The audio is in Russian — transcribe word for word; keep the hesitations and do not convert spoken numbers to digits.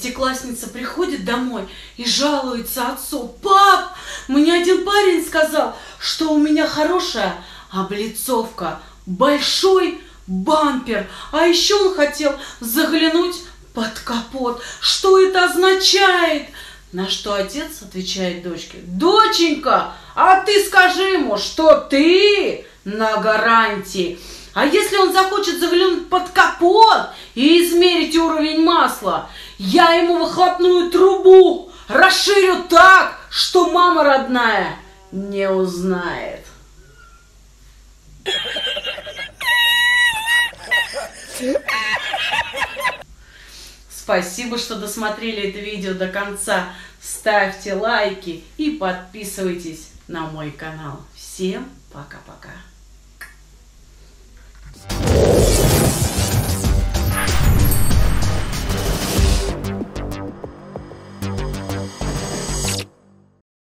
Десятиклассница приходит домой и жалуется отцу: «Пап, мне один парень сказал, что у меня хорошая облицовка, большой бампер, а еще он хотел заглянуть под капот. Что это означает?» На что отец отвечает дочке: «Доченька, а ты скажи ему, что ты на гарантии. А если он захочет заглянуть под капот и измерить уровень масла, я ему выхлопную трубу расширю так, что мама родная не узнает». Спасибо, что досмотрели это видео до конца. Ставьте лайки и подписывайтесь на мой канал. Всем пока-пока.